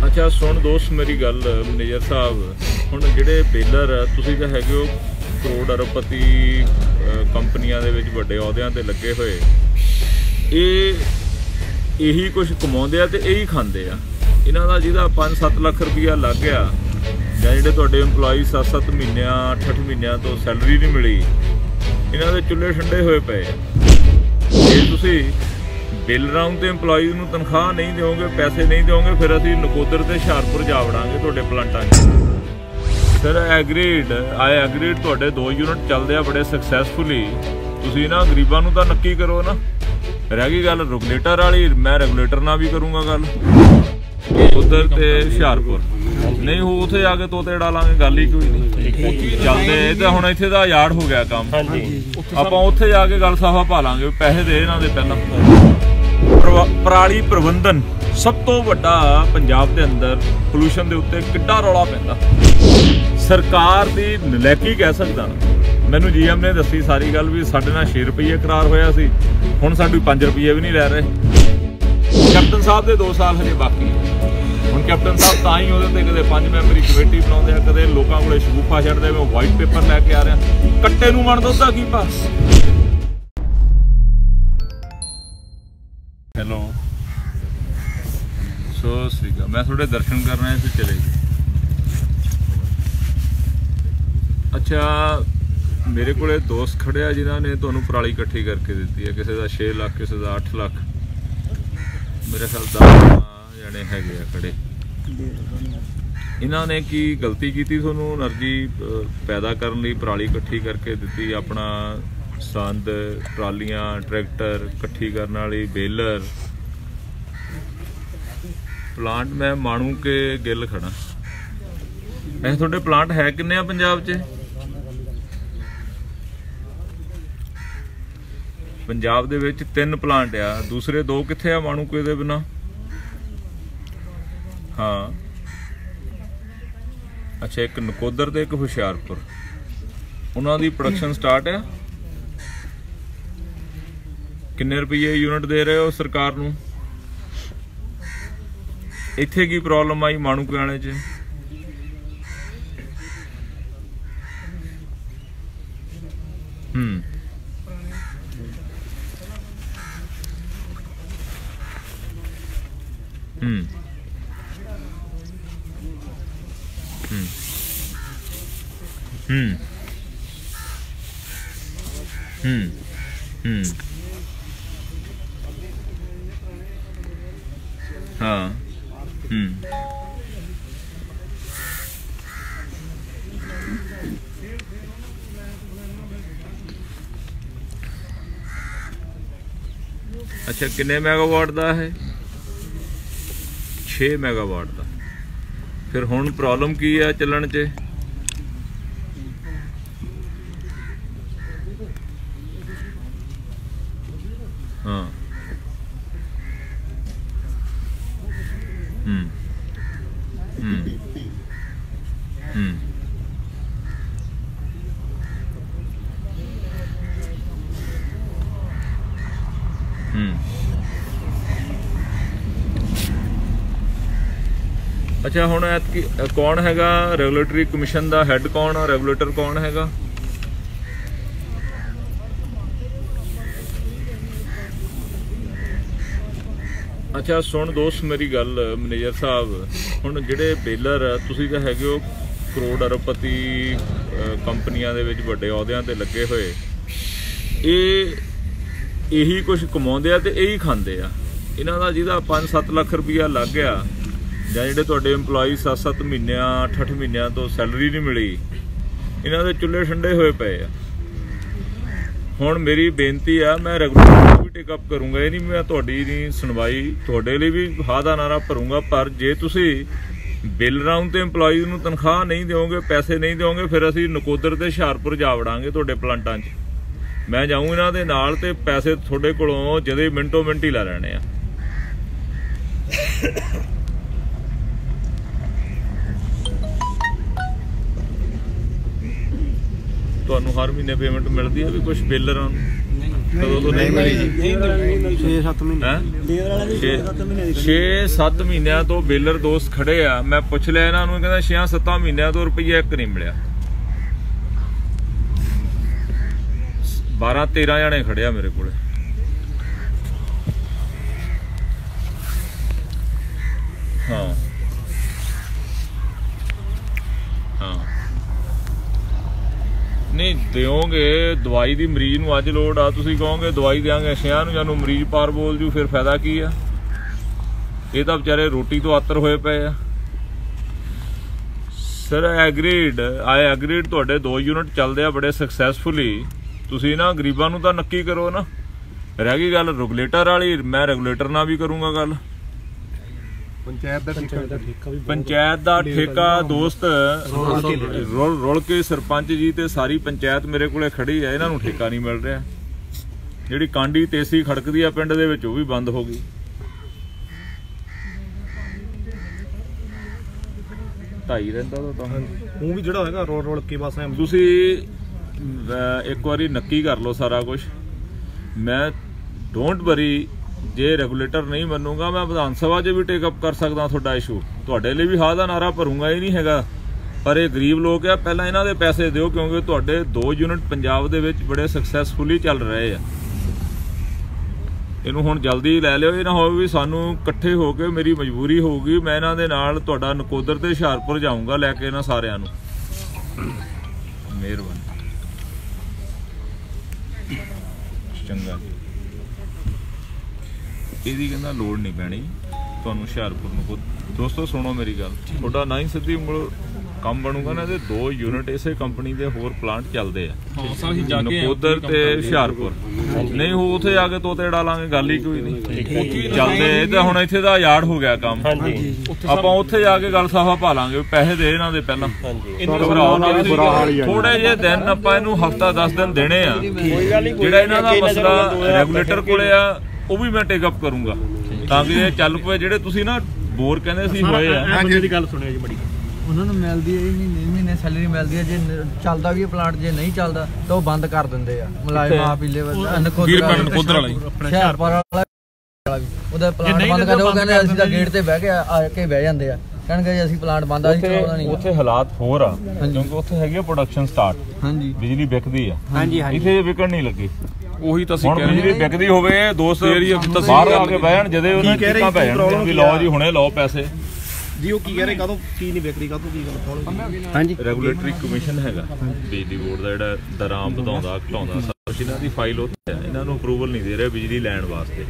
अच्छा सुन दोस्त मेरी गल मैनेजर साहब, हुण जिहड़े बेलर तुसीं तां हैगे हो करोड़ अरबपति कंपनियां दे विच वड्डे अहुदियां ते लगे होए, यही कुछ कमाउंदे आ ते यही खांदे आ। इन्हां दा जिहदा 5-7 लाख रुपया लग गया जां जिहड़े तुहाडे इंपलॉई 7-7 महीनिਆਂ 8-8 महीनिਆਂ तो सैलरी नहीं मिली, इन्हां दे चुੱਲ੍ਹੇ ठंडे होए पे। जे तुसीं बेलरां ते इंपलॉई नूं तनख्वाह नहीं दोगे, पैसे नहीं दोगे, फिर असीं नकोदर ते हुशियारपुर जा वड़ांगे तुहाडे प्लांटां 'ਚ। फिर एग्रीड आई एग्रीड तुहाडे 2 यूनिट चलदे आ बड़े सक्सैसफुली। तुसीं ना गरीबां नूं तां नक्की करो ना। रह गई गल रेगूलेटर वाली, मैं रेगूलेटर नाल भी करूँगा गल उधर ते हुशियारपुर नहीं हो उत्थे जाके तोते डालांगे, गल ही कोई नहीं चलते। तो हुण इत्थे दा यार्ड हो गया काम, आपां उत्थे जाके गल साफा पा लांगे, पैसे दे इन्हां दे पहलां। पराली प्रबंधन सब तो वड्डा पंजाब दे अंदर पोल्यूशन दे उत्ते किड्डा रौला पैंदा। सरकार दी नलैकी कह सकदा। मैनू GM ने दसी सारी गल भी साडे नाल 6 रुपये करार होया सी, हुण साडू 5 रुपये भी नहीं लै रहे। कैप्टन साहब दे 2 साल हजे बाकी। हुण कैप्टन साहब तां ही उहदे ते कदे 5 मैंबरी कमेटी बनाउंदे आ, कदे लोकां कोले शगूफा छड्डदे, मैं वाइट पेपर लैके आ रहा। कट्टे नूं मन दुद्ध दा की भा। हेलो सो श्रीका, मैं थोड़े दर्शन कर रहे थे, चले गए। अच्छा मेरे को दोस्त खड़े आ जिन्होंने तुहानूं पराली इकट्ठी करके दी है, किसी का 6 लाख, किसी का 8 लाख, मेरे ख्याल 10 जने है खड़े। इन्होंने की गलती की थी, तुहानूं एनर्जी पैदा करने लई पराली इकट्ठी करके दी, अपना संद ट्रालियां ट्रैक्टर इकट्ठी करने वाली बेलर प्लांट। मैं माणू के गिल खड़ा। ऐसे थोड़े प्लांट है किन्ने आ पंजाब च? पंजाब दे विच 3 प्लांट आ, दूसरे 2 कित्थे आ माणूके दे बिना? हाँ अच्छा, एक नकोदर ते एक हुशियारपुर, उन्हां दी प्रोडक्शन स्टार्ट है। किन्ने रुपये यूनिट दे रहे हो सरकार नूं? इत्थे की प्रॉब्लम आई माणूके आने च? हम्म हम्म हम्म हम्म हम्म हाँ अच्छा, किन्ने मैगावाट का है? 6 मैगावाट का। फिर हुण प्रॉब्लम की है चलन च? हाँ अच्छा, हुण ऐतकी कौन हैगा रेगूलेटरी कमीशन का हैड? कौन रेगूलेटर कौन हैगा? अच्छा सुन दोस्त मेरी गल मैनेजर साहब, हुण जिहड़े बेलर तुसीं तां हैगे हो करोड़ अरबपति कंपनियां दे विच वड्डे अहुदियां ते लगे होए, यही कुछ कमाउंदे आ ते यही खांदे आ। इन्हां दा जिहदा 5-7 लाख रुपया लग गया जां जिहड़े तुहाडे इंपलॉई 7-7 महीनिਆਂ 8-8 महीनिਆਂ तो सैलरी नहीं मिली, इन्हां दे चुੱਲ੍ਹੇ ठंडे होए पे आ। हुण मेरी बेनती आ, मैं रेगूलेटर भी टेकअप करूँगा, ये नहीं मैं तुहाडी नहीं सुनवाई, तुहाडे लई भी हा दा नारा भरूँगा, पर जे तुसीं बेलरां ते इंपलॉई नूं तनख्वाह नहीं दोगे, पैसे नहीं दोगे, फिर असीं नकोदर ते हुशियारपुर जा वड़ांगे तुहाडे प्लांटां 'ਚ। मैं जाऊँ इन्हां दे नाल ते पैसे तुहाडे कोलों जदे मिंटो मिंट ही लै लैणे आ। ਤੁਹਾਨੂੰ हर महीने पेमेंट मिलती है भी कुछ बेलरां ਕਦੋਂ ਤੋਂ ਨਹੀਂ ਮਿਲੀ ਜੀ? 6-7 ਮਹੀਨੇ। 6-7 ਮਹੀਨਿਆਂ ਤੋਂ ਬੇਲਰ ਦੋਸਤ ਖੜੇ ਆ। ਮੈਂ ਪੁੱਛ ਲਿਆ ਇਹਨਾਂ ਨੂੰ, ਕਹਿੰਦਾ 6-7 ਮਹੀਨਿਆਂ ਤੋਂ ਰੁਪਈਆ ਇੱਕ ਨਹੀਂ ਮਿਲਿਆ। 12-13 ਜਣੇ ਖੜੇ ਆ ਮੇਰੇ ਕੋਲੇ। ਹਾਂ ਹਾਂ ਨਹੀਂ ਦਿਓਗੇ ਦਵਾਈ ਦੀ ਮਰੀਜ਼ ਨੂੰ ਅੱਜ ਲੋੜ ਆ, ਤੁਸੀਂ ਕਹੋਗੇ ਦਵਾਈ ਦਿਆਂਗੇ ਸ਼ਹਿਰ ਨੂੰ, ਜਾਨੂੰ ਮਰੀਜ਼ ਪਾਰ ਬੋਲ ਜੂ, ਫਿਰ ਫਾਇਦਾ ਕੀ ਆ? ਇਹ ਤਾਂ ਵਿਚਾਰੇ ਰੋਟੀ ਤੋਂ ਆਤਰ ਹੋਏ ਪਏ ਆ। ਸਰ ਐਗਰੀਡ, ਆਈ ਐਗਰੀਡ, ਤੁਹਾਡੇ 2 ਯੂਨਿਟ ਚੱਲਦੇ ਆ ਬੜੇ ਸਕਸੈਸਫੁਲੀ। ਤੁਸੀਂ ਨਾ ਗਰੀਬਾਂ ਨੂੰ ਤਾਂ ਨੱਕੀ ਕਰੋ ਨਾ। ਰਹਿ ਗਈ ਗੱਲ ਰੈਗੂਲੇਟਰ ਵਾਲੀ, ਮੈਂ ਰੈਗੂਲੇਟਰ ਨਾਲ ਵੀ ਕਰੂੰਗਾ ਗੱਲ। ਪੰਚਾਇਤ ਦਾ ਠੇਕਾ ਦੋਸਤ ਰੁਲ ਕੇ ਸਰਪੰਚ ਜੀ ਤੇ ਸਾਰੀ ਪੰਚਾਇਤ ਮੇਰੇ ਕੋਲੇ ਖੜੀ ਹੈ, ਇਹਨਾਂ ਨੂੰ ਠੇਕਾ ਨਹੀਂ ਮਿਲ ਰਿਹਾ। ਜਿਹੜੀ ਕਾਂਡੀ ਤੇਸੀ ਖੜਕਦੀ ਆ ਪਿੰਡ ਦੇ ਵਿੱਚ ਉਹ ਵੀ ਬੰਦ ਹੋ ਗਈ। 2.5 ਰਹਿੰਦਾ ਤਾਂ ਉਹ ਵੀ ਜਿਹੜਾ ਹੈਗਾ ਰੋਲ ਕੇ ਬਸ ਤੁਸੀਂ ਇੱਕ ਵਾਰੀ ਨੱਕੀ ਕਰ ਲਓ ਸਾਰਾ ਕੁਝ। ਮੈਂ ਡੋਂਟ ਵਰੀ, ਜੇ ਰੈਗੂਲੇਟਰ ਨਹੀਂ ਮੰਨੂਗਾ ਮੈਂ ਵਿਧਾਨ ਸਭਾ 'ਚ ਵੀ ਟੇਕ ਅਪ ਕਰ ਸਕਦਾ ਤੁਹਾਡਾ ਇਸ਼ੂ। ਤੁਹਾਡੇ ਲਈ ਵੀ ਹਾਂ ਦਾ ਨਾਰਾ ਭਰੂੰਗਾ, ਇਹ ਨਹੀਂ ਹੈਗਾ। ਪਰ ਇਹ ਗਰੀਬ ਲੋਕ ਆ, ਪਹਿਲਾਂ ਇਹਨਾਂ ਦੇ ਪੈਸੇ ਦਿਓ, ਕਿਉਂਕਿ ਤੁਹਾਡੇ 2 ਯੂਨਿਟ ਪੰਜਾਬ ਦੇ ਵਿੱਚ ਬੜੇ ਸਕਸੈਸਫੁਲੀ ਚੱਲ ਰਹੇ ਆ। ਇਹਨੂੰ ਹੁਣ ਜਲਦੀ ਲੈ ਲਿਓ। ਇਹ ਨਾ ਹੋਵੇ ਵੀ ਸਾਨੂੰ ਇਕੱਠੇ ਹੋ ਕੇ, ਮੇਰੀ ਮਜਬੂਰੀ ਹੋਊਗੀ, ਮੈਂ ਇਹਨਾਂ ਦੇ ਨਾਲ ਤੁਹਾਡਾ ਨਕੋਦਰ ਤੇ ਹੁਸ਼ਿਆਰਪੁਰ ਜਾਊਂਗਾ ਲੈ ਕੇ ਇਹਨਾਂ ਸਾਰਿਆਂ ਨੂੰ। ਮਿਹਰਬਾਨੀ, ਚੰਗਾ। ਇਹਦੀ ਕਹਿੰਦਾ ਲੋੜ ਨਹੀਂ ਪੈਣੀ ਤੁਹਾਨੂੰ ਹੁਸ਼ਿਆਰਪੁਰ ਨੂੰ। ਦੋਸਤੋ ਸੁਣੋ ਮੇਰੀ ਗੱਲ, ਤੁਹਾਡਾ ਨਾ ਹੀ ਸਿੱਧੀ ਉਂਗਲ ਕੰਮ ਬਣੂਗਾ ਨਾ। ਇਹਦੇ 2 ਯੂਨਿਟ ਇਸੇ ਕੰਪਨੀ ਦੇ ਹੋਰ ਪਲਾਂਟ ਚੱਲਦੇ ਆ, ਨਕੋਦਰ ਤੇ ਹੁਸ਼ਿਆਰਪੁਰ। ਨਹੀਂ ਹੋ ਉੱਥੇ ਜਾ ਕੇ ਤੋਤੇ ਡਾ ਲਾਂਗੇ, ਗੱਲ ਹੀ ਕੋਈ ਨਹੀਂ। ਚੱਲਦੇ ਇਹ ਤਾਂ ਹੁਣ ਇੱਥੇ ਦਾ ਯਾਰਡ ਹੋ ਗਿਆ ਕੰਮ, ਆਪਾਂ ਉੱਥੇ ਜਾ ਕੇ ਗੱਲ ਸਾਫਾ ਪਾ ਲਾਂਗੇ। ਪੈਸੇ ਦੇ ਇਹਨਾਂ ਦੇ ਪਹਿਲਾਂ, ਥੋੜੇ ਜਿਹੇ ਦਿਨ ਆਪਾਂ ਇਹਨੂੰ ਹਫਤਾ 10 ਦਿਨ ਦੇਣੇ ਆ। ਜਿਹੜਾ ਇਹਨਾਂ ਦਾ ਮਸਲਾ ਰੈਗੂਲੇਟਰ ਕੋਲੇ ਆ ਉਹ ਵੀ ਮੈਂ ਟੇਕ ਅਪ ਕਰੂੰਗਾ ਤਾਂ ਕਿ ਇਹ ਚੱਲ ਪਏ। ਜਿਹੜੇ ਤੁਸੀਂ ਨਾ ਬੋਰ ਕਹਿੰਦੇ ਸੀ ਹੋਏ ਆ, ਦੀ ਗੱਲ ਸੁਣਿਓ ਜੀ ਬੜੀ, ਉਹਨਾਂ ਨੂੰ ਮਿਲਦੀ ਹੈ ਮਹੀਨੇ ਸੈਲਰੀ ਮਿਲਦੀ ਹੈ। ਜੇ ਚੱਲਦਾ ਵੀ ਪਲਾਂਟ, ਜੇ ਨਹੀਂ ਚੱਲਦਾ ਤਾਂ ਉਹ ਬੰਦ ਕਰ ਦਿੰਦੇ ਆ ਮੁਲਾਜ਼ਮ ਆਪ ਹੀ। ਨਕੋਦਰ ਵਾਲਾ ਹੁਸ਼ਿਆਰਪੁਰ ਵਾਲਾ ਵੀ ਉਹਦਾ ਪਲਾਂਟ ਬੰਦ ਕਰ, ਉਹ ਕਹਿੰਦੇ ਅਸੀਂ ਤਾਂ ਗੇਟ ਤੇ ਬਹਿ ਕੇ ਆ ਕੇ ਬਹਿ ਜਾਂਦੇ ਆ, ਕਹਿਣਗੇ ਜੀ ਅਸੀਂ ਪਲਾਂਟ ਬੰਦ ਆ, ਅਸੀਂ ਚਲਾਉਣਾ ਨਹੀਂ। ਉੱਥੇ ਹਾਲਾਤ ਹੋਰ ਆ, ਕਿਉਂਕਿ ਉੱਥੇ ਹੈਗੀ ਪ੍ਰੋਡਕਸ਼ਨ ਸਟਾਰਟ, ਹਾਂਜੀ ਬਿਜਲੀ ਵਿਕਦੀ ਆ। ਇੱਥੇ ਵਿਕਣ ਨਹੀਂ ਲੱਗੀ। ਉਹੀ ਤਾਂ ਹੁਣ ਬਿਜਲੀ ਵਿਕਦੀ ਹੋਵੇ, ਦੋਸਤ ਬਾਹਰ ਆ ਕੇ ਬਹਿ ਜਾਣ, ਜਦੇ ਉਹਨਾਂ ਟਿੱਕਾਂ ਪੈ ਜਾਣ ਵੀ ਲਓ ਜੀ ਹੁਣੇ ਲਓ ਪੈਸੇ ਜੀ। ਉਹ ਕੀ ਕਹਿ ਰਹੇ, ਕਾਹਤੋਂ ਕੀ ਨਹੀਂ ਵਿਕਰੀ, ਕਾਹਤੋਂ ਕੀ ਗੱਲ? ਹਾਂਜੀ, ਰੈਗੂਲੇਟਰੀ ਕਮਿਸ਼ਨ ਹੈਗਾ ਬਿਜਲੀ ਬੋਰਡ ਦਾ, ਜਿਹੜਾ ਦਰਾਂ ਵਧਾਉਂਦਾ ਘਟਾਉਂਦਾ ਸਭ ਇਹਨਾਂ ਦੀ ਫਾਈਲ ਉੱਥੇ ਆ। ਇਹਨਾਂ ਨੂੰ ਅਪਰੂਵਲ ਨਹੀਂ ਦੇ ਰਹੇ ਬਿਜਲੀ ਲੈਣ ਵਾਸਤੇ।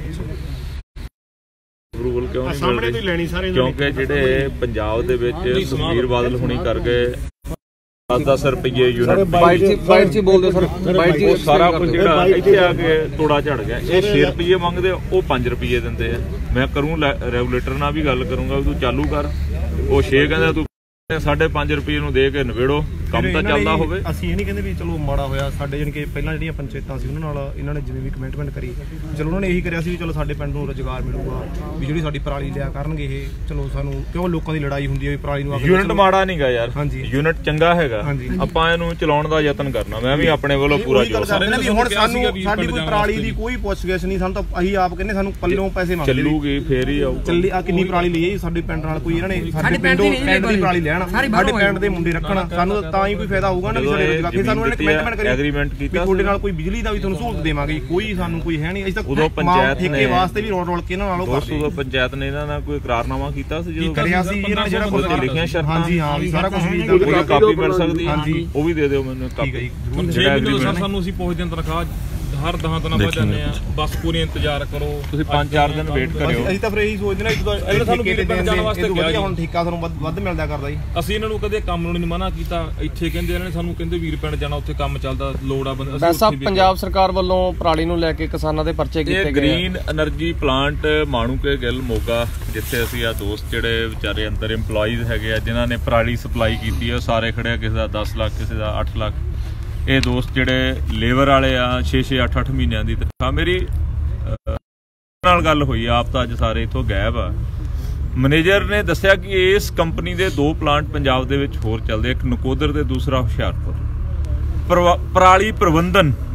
ਅਪਰੂਵਲ ਕਿਉਂ ਨਹੀਂ ਮਿਲ ਰਹੀ? ਕਿਉਂਕਿ ਜਿਹੜੇ ਪੰਜਾਬ ਦੇ ਵਿੱਚ ਸੁਖਬੀਰ ਬਾਦਲ ਹੁਣੀ ਕਰ ਗਏ 10 ਰੁਪਏ ਯੂਨਿਟ ਬਾਈਟ ਚ ਬੋਲਦੇ ਸਰ, ਉਹ ਸਾਰਾ ਕੁਝ ਜਿਹੜਾ ਇੱਥੇ ਆ ਕੇ ਤੋੜਾ ਝੜ ਗਿਆ। ਇਹ 6 ਰੁਪਏ ਮੰਗਦੇ, ਉਹ 5 ਰੁਪਏ ਦਿੰਦੇ ਆ। ਮੈਂ ਕਰੂੰ ਰੈਗੂਲੇਟਰ ਨਾਲ ਵੀ ਗੱਲ ਕਰੂੰਗਾ, ਤੂੰ ਚਾਲੂ ਕਰ। ਉਹ 6 ਕਹਿੰਦਾ ਤੂੰ 5.5 ਰੁਪਏ ਨੂੰ ਦੇ ਕੇ ਨਿਬੇੜੋ, ਕੰਮ ਤਾਂ ਚੱਲਦਾ ਹੋਵੇ। ਅਸੀਂ ਇਹ ਨਹੀਂ ਕਹਿੰਦੇ ਵੀ ਚਲੋ ਮਾੜਾ ਹੋਇਆ ਸਾਡੇ, ਜਾਣੀ ਕਿ ਪਹਿਲਾਂ ਜਿਹੜੀਆਂ ਪੰਚਾਇਤਾਂ ਸੀ ਉਹਨਾਂ ਨਾਲ ਇਹਨਾਂ ਨੇ ਜਿਵੇਂ ਵੀ ਕਮਿਟਮੈਂਟ ਕਰੀ, ਚਲੋ ਉਹਨਾਂ ਨੇ ਇਹੀ ਕਰਿਆ ਸੀ ਵੀ ਚਲੋ ਸਾਡੇ ਪਿੰਡ ਨੂੰ ਰੁਜ਼ਗਾਰ ਮਿਲੂਗਾ, ਵੀ ਜਿਹੜੀ ਸਾਡੀ ਪਰਾਲੀ ਲਿਆ ਕਰਨਗੇ ਇਹ। ਚਲੋ ਸਾਨੂੰ ਕਿਉਂ ਲੋਕਾਂ ਦੀ ਲੜਾਈ ਹੁੰਦੀ ਹੈ ਵੀ ਪਰਾਲੀ ਨੂੰ। ਯੂਨਿਟ ਮਾੜਾ ਨਹੀਂ ਗਾ ਯਾਰ, ਯੂਨਿਟ ਚੰਗਾ ਹੈਗਾ। ਆਪਾਂ ਇਹਨੂੰ ਚਲਾਉਣ ਦਾ ਯਤਨ ਕਰਨਾ, ਮੈਂ ਵੀ ਆਪਣੇ ਵੱਲੋਂ ਪੂਰਾ ਜੋਰ। ਹੁਣ ਸਾਨੂੰ ਸਾਡੀ ਕੋਈ ਪਰਾਲੀ ਦੀ ਕੋਈ ਪੁੱਛਗਿੱਛ ਨਹੀਂ, ਸਾਨੂੰ ਤਾਂ ਅਸੀਂ ਆਪ ਕਹਿੰਦੇ ਸਾਨੂੰ ਪੱਲੋਂ ਪੈਸੇ ਮੰਗਦੇ। ਚੱਲੂਗੀ ਫੇਰ ਹੀ ਆਊ। ਚੱਲੀ ਆ ਕਿੰਨੀ ਪਰਾਲੀ ਲਈ ਸਾਡੇ ਪਿੰਡ ਨਾਲ ਕੋਈ ਇਹਨਾਂ ਨੇ ਸਾਡੇ ਪਿੰਡ ਦੀ ਪਰਾਲੀ ਲੈਣਾ, ਸਾਡੇ ਪਿੰਡ ਦੇ ਮੁੰਡੇ ਰੱਖਣਾ, ਸਾਨੂੰ ਤਾਂ ਹੀ ਕੋਈ ਫਾਇਦਾ ਹੋਊਗਾ ਨਾ। ਵੀ ਸਾਡੇ ਰੁਜ਼ਗਾਰ, ਫਿਰ ਸਾਨੂੰ ਇਹਨਾਂ ਨੇ ਕਮਿਟਮੈਂਟ ਕਰੀ, ਐਗਰੀਮੈਂਟ ਕੀਤਾ ਤੁਹਾਡੇ ਨਾਲ ਕੋਈ ਬਿਜਲੀ ਦਾ ਵੀ ਤੁਹਾਨੂੰ ਸਹੂਲਤ ਦੇਵਾਂਗੇ। ਕੋਈ ਸਾਨੂੰ ਕੋਈ ਹੈ ਨਹੀਂ। ਅਸੀਂ ਤਾਂ ਉਦੋਂ ਪੰਚਾਇਤ ਠੇਕੇ ਵਾਸਤੇ ਵੀ ਰੋਲ ਕੇ ਇਹਨਾਂ ਨਾਲੋਂ ਕਰਦੇ। ਉਦੋਂ ਪੰਚਾਇਤ ਨੇ ਇਹਨਾਂ ਨਾਲ ਕੋਈ ਇਕਰਾਰਨਾਮਾ ਕੀਤਾ ਸੀ ਜਦੋਂ ਕਰਿਆ ਸੀ, ਇਹਨਾਂ ਨੇ ਜਿਹੜਾ ਕੁਝ ਲਿਖੀਆਂ ਸ਼ਰਤਾਂ। ਹਾਂਜੀ ਹਾਂ, ਵੀ ਸਾਰਾ ਕੁਝ ਵੀ ਉਹਦੀ ਕਾਪੀ ਮਿਲ ਸਕਦੀ ਹੈ, ਉਹ ਵੀ ਦੇ ਦਿਓ ਮੈਨੂੰ ਕਾਪੀ। ਸਾਨੂੰ ਅਸੀਂ ਪੁੱਛਦੇ ਹਾਂ ਤਨਖਾਹ ਹਰ 10 ਦਿਨਾਂ ਬਾਅਦ ਜਾਂਦੇ ਆ, ਬਸ ਪੂਰੀ ਇੰਤਜ਼ਾਰ ਕਰੋ। ਤੁਸੀਂ 5-4 ਦਿਨ ਵੇਟ ਕਰਿਓ। ਅਸੀਂ ਤਾਂ ਫਿਰ ਇਹੀ ਸੋਚਦੇ ਨਾ ਸਾਨੂੰ ਵੀਰ ਪਿੰਡ ਜਾਣ ਵਾਸਤੇ ਕਿਹਾ, ਹੁਣ ਠੇਕਾ ਸਾਨੂੰ ਵੱਧ ਮਿਲਦਾ ਕਰਦਾ ਜੀ। ਅਸੀਂ ਇਹਨਾਂ ਨੂੰ ਕਦੇ ਕੰਮ ਨੂੰ ਨਹੀਂ ਮਨਾ ਕੀਤਾ। ਇੱਥੇ ਕਹਿੰਦੇ ਇਹਨਾਂ ਨੇ ਸਾਨੂੰ ਕਹਿੰਦੇ ਵੀਰ ਪਿੰਡ ਜਾਣਾ, ਉੱਥੇ ਕੰਮ ਚੱਲਦਾ, ਲੋੜ ਆ ਬੰਦੇ। ਵੈਸਾ ਪੰਜਾਬ ਸਰਕਾਰ ਵੱਲੋਂ ਪਰਾਲੀ ਨੂੰ ਲੈ ਕੇ ਕਿਸਾਨਾਂ ਦੇ ਪਰਚੇ ਕੀਤੇ ਗਏ। Green energy plant Manuke Gill Moga, ਜਿੱਥੇ ਅਸੀਂ ਆ ਦੋਸਤ ਜਿਹੜੇ ਵਿਚਾਰੇ ਅੰਦਰ EMPLOYEES ਹੈਗੇ ਆ ਜਿਨ੍ਹਾਂ ਨੇ ਪਰਾਲੀ ਸਪਲਾਈ ਕੀਤੀ ਹੈ, ਸਾਰੇ ਖੜੇ ਆ। ਕਿਸੇ ਦਾ 10 ਲੱਖ, ਕਿਸੇ ਦਾ 8 ਲੱਖ। ਇਹ ਦੋਸਤ ਜਿਹੜੇ ਲੇਬਰ ਵਾਲੇ ਆ 6-6 8-8 ਮਹੀਨਿਆਂ ਦੀ ਤਨਖਾਹ। ਮੇਰੀ ਨਾਲ ਗੱਲ ਹੋਈ, ਆਪ ਤਾਂ ਅੱਜ ਸਾਰੇ ਇੱਥੋਂ ਗਾਇਬ ਆ। ਮੈਨੇਜਰ ਨੇ ਦੱਸਿਆ ਕਿ ਇਸ ਕੰਪਨੀ ਦੇ 2 ਪਲਾਂਟ ਪੰਜਾਬ ਦੇ ਵਿੱਚ ਹੋਰ ਚੱਲਦੇ, ਇੱਕ ਨਕੋਦਰ ਤੇ ਦੂਸਰਾ ਹੁਸ਼ਿਆਰਪੁਰ। ਪਰਾਲੀ ਪ੍ਰਬੰਧਨ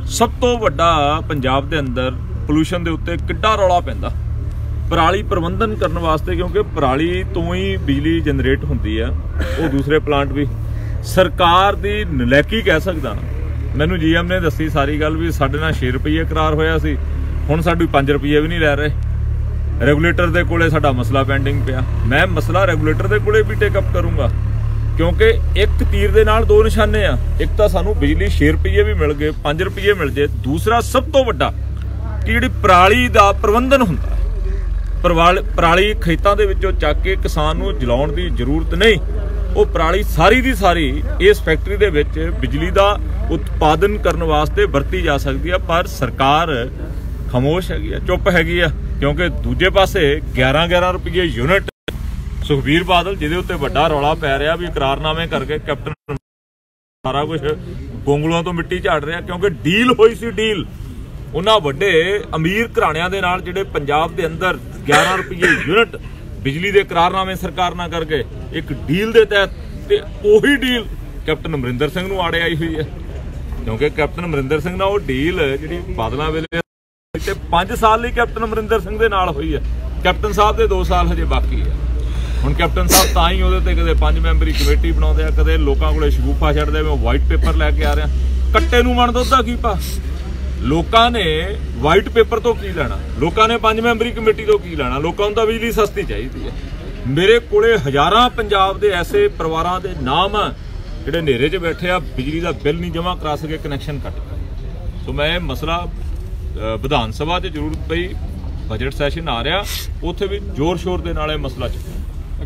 ਸਭ ਤੋਂ ਵੱਡਾ ਪੰਜਾਬ ਦੇ ਅੰਦਰ ਪੋਲੂਸ਼ਨ ਦੇ ਉੱਤੇ ਕਿੱਡਾ ਰੌਲਾ ਪੈਂਦਾ ਪਰਾਲੀ ਪ੍ਰਬੰਧਨ ਕਰਨ ਵਾਸਤੇ, ਕਿਉਂਕਿ ਪਰਾਲੀ ਤੋਂ ਹੀ ਬਿਜਲੀ ਜਨਰੇਟ ਹੁੰਦੀ ਆ। ਉਹ ਦੂਸਰੇ ਪਲਾਂਟ ਵੀ ਸਰਕਾਰ ਦੀ ਨਲਾਇਕੀ ਕਹਿ ਸਕਦਾ। ਮੈਨੂੰ ਜੀਐਮ ਨੇ ਦੱਸੀ ਸਾਰੀ ਗੱਲ ਵੀ ਸਾਡੇ ਨਾਲ 6 ਰੁਪਏ ਕਰਾਰ ਹੋਇਆ ਸੀ, ਹੁਣ ਸਾਡੀ 5 ਰੁਪਏ ਵੀ ਨਹੀਂ ਲੈ ਰਹੇ। ਰੈਗੂਲੇਟਰ ਦੇ ਕੋਲੇ ਸਾਡਾ ਮਸਲਾ ਪੈਂਡਿੰਗ ਪਿਆ। ਮੈਂ ਮਸਲਾ ਰੈਗੂਲੇਟਰ ਦੇ ਕੋਲੇ ਵੀ ਟੇਕ ਅਪ ਕਰੂੰਗਾ, ਕਿਉਂਕਿ ਇੱਕ ਤੀਰ ਦੇ ਨਾਲ ਦੋ ਨਿਸ਼ਾਨੇ ਆ। ਇੱਕ ਤਾਂ ਸਾਨੂੰ ਬਿਜਲੀ 6 ਰੁਪਏ ਵੀ ਮਿਲ ਗਏ, 5 ਰੁਪਏ ਮਿਲ ਜੇ। ਦੂਸਰਾ ਸਭ ਤੋਂ ਵੱਡਾ ਕਿ ਜਿਹੜੀ ਪਰਾਲੀ ਦਾ ਪ੍ਰਬੰਧਨ ਹੁੰਦਾ, ਪਰਾਲੀ ਖੇਤਾਂ ਦੇ ਵਿੱਚੋਂ ਚੱਕ ਕੇ ਕਿਸਾਨ ਨੂੰ ਜਲਾਉਣ ਦੀ ਜ਼ਰੂਰਤ ਨਹੀਂ। ਉਹ ਪਰਾਲੀ ਸਾਰੀ ਦੀ ਸਾਰੀ ਇਸ ਫੈਕਟਰੀ ਦੇ ਵਿੱਚ ਬਿਜਲੀ ਦਾ ਉਤਪਾਦਨ ਕਰਨ ਵਾਸਤੇ ਵਰਤੀ ਜਾ ਸਕਦੀ ਆ। ਪਰ ਸਰਕਾਰ ਖਾਮੋਸ਼ ਹੈਗੀ ਆ, ਚੁੱਪ ਹੈਗੀ ਆ, ਕਿਉਂਕਿ ਦੂਜੇ ਪਾਸੇ 11-11 ਰੁਪਏ ਯੂਨਿਟ ਸੁਖਬੀਰ ਬਾਦਲ ਜਿਹਦੇ ਉੱਤੇ ਵੱਡਾ ਰੌਲਾ ਪੈ ਰਿਹਾ ਵੀ ਇਕਰਾਰਨਾਮੇ ਕਰਕੇ ਕੈਪਟਨ ਸਾਰਾ ਕੁਝ ਗੋਂਗਲੋਆਂ ਤੋਂ ਮਿੱਟੀ ਝਾੜ ਰਿਹਾ, ਕਿਉਂਕਿ ਡੀਲ ਹੋਈ ਸੀ। ਡੀਲ ਉਹਨਾਂ ਵੱਡੇ ਅਮੀਰ ਘਰਾਣਿਆਂ ਦੇ ਨਾਲ ਜਿਹੜੇ ਪੰਜਾਬ ਦੇ ਅੰਦਰ 11 ਰੁਪਏ ਯੂਨਿਟ ਬਿਜਲੀ ਦੇ ਇਕਰਾਰਨਾਮੇ ਸਰਕਾਰ ਨਾਲ ਕਰਕੇ ਇੱਕ ਡੀਲ ਦੇ ਤਹਿਤ, ਤੇ ਉਹੀ ਡੀਲ ਕੈਪਟਨ ਅਮਰਿੰਦਰ ਸਿੰਘ ਨੂੰ ਆੜੇ ਆਈ ਹੋਈ ਹੈ। ਕਿਉਂਕਿ ਕੈਪਟਨ ਅਮਰਿੰਦਰ ਸਿੰਘ ਨਾਲ ਉਹ ਡੀਲ ਜਿਹੜੀ ਬਾਦਲਾਂ ਵੇਲੇ ਤੇ 5 ਸਾਲ ਲਈ ਕੈਪਟਨ ਅਮਰਿੰਦਰ ਸਿੰਘ ਦੇ ਨਾਲ ਹੋਈ ਹੈ। ਕੈਪਟਨ ਸਾਹਿਬ ਦੇ 2 ਸਾਲ ਹਜੇ ਬਾਕੀ ਹੈ। ਹੁਣ ਕੈਪਟਨ ਸਾਹਿਬ ਤਾਂ ਹੀ ਉਹਦੇ ਤੇ ਕਦੇ 5 ਮੈਂਬਰੀ ਕਮੇਟੀ ਬਣਾਉਂਦੇ ਆ, ਕਦੇ ਲੋਕਾਂ ਕੋਲੇ ਸ਼ਗੂਫਾ ਛੱਡਦੇ ਮੈਂ ਵਾਈਟ ਪੇਪਰ ਲੈ ਕੇ ਆ ਰਿਹਾ। ਕੱਟੇ ਨੂੰ ਮਣ ਦੁੱਧ ਦਾ ਕੀ ਪਾ? ਲੋਕਾਂ ਨੇ ਵਾਈਟ ਪੇਪਰ ਤੋਂ ਕੀ ਲੈਣਾ, ਲੋਕਾਂ ਨੇ 5 ਮੈਂਬਰੀ ਕਮੇਟੀ ਤੋਂ ਕੀ ਲੈਣਾ। ਲੋਕਾਂ ਨੂੰ ਤਾਂ ਬਿਜਲੀ ਸਸਤੀ ਚਾਹੀਦੀ ਹੈ। ਮੇਰੇ ਕੋਲੇ ਹਜ਼ਾਰਾਂ ਪੰਜਾਬ ਦੇ ਐਸੇ ਪਰਿਵਾਰਾਂ ਦੇ ਨਾਮ ਆ ਜਿਹੜੇ ਹਨੇਰੇ 'ਚ ਬੈਠੇ ਆ, ਬਿਜਲੀ ਦਾ ਬਿੱਲ ਨਹੀਂ ਜਮ੍ਹਾਂ ਕਰਾ ਸਕੇ, ਕਨੈਕਸ਼ਨ ਕੱਟ ਗਏ। ਸੋ ਮੈਂ ਇਹ ਮਸਲਾ ਵਿਧਾਨ ਸਭਾ 'ਚ ਜ਼ਰੂਰ ਪਈ, ਬਜਟ ਸੈਸ਼ਨ ਆ ਰਿਹਾ, ਉੱਥੇ ਵੀ ਜ਼ੋਰ ਸ਼ੋਰ ਦੇ ਨਾਲ ਇਹ ਮਸਲਾ ਚੱਕਿਆ।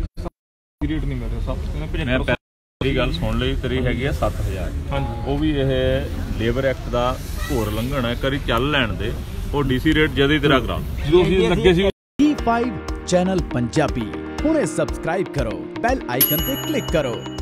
ਮੈਂ ਪਹਿਲੀ ਗੱਲ ਸੁਣ ਲਈ, ਤੇਰੀ ਹੈਗੀ ਆ 7000। ਹਾਂਜੀ, ਉਹ ਵੀ ਇਹ ਲੇਬਰ ਐਕਟ ਦਾ ਘੋਰ ਲੰਘਣ ਹੈ। ਕਰੀ ਚੱਲ ਲੈਣ ਦੇ, ਉਹ ਡੀਸੀ ਰੇਟ ਜਦ ਹੀ ਤੇਰਾ ਕਰਾ ਜਦੋਂ ਲੱਗੇ ਸੀ। E5 ਚੈਨਲ ਪੰਜਾਬੀ ਹੁਣੇ ਸਬਸਕ੍ਰਾਈਬ ਕਰੋ, ਬੈਲ ਆਈਕਨ ਤੇ ਕਲਿੱਕ ਕਰੋ।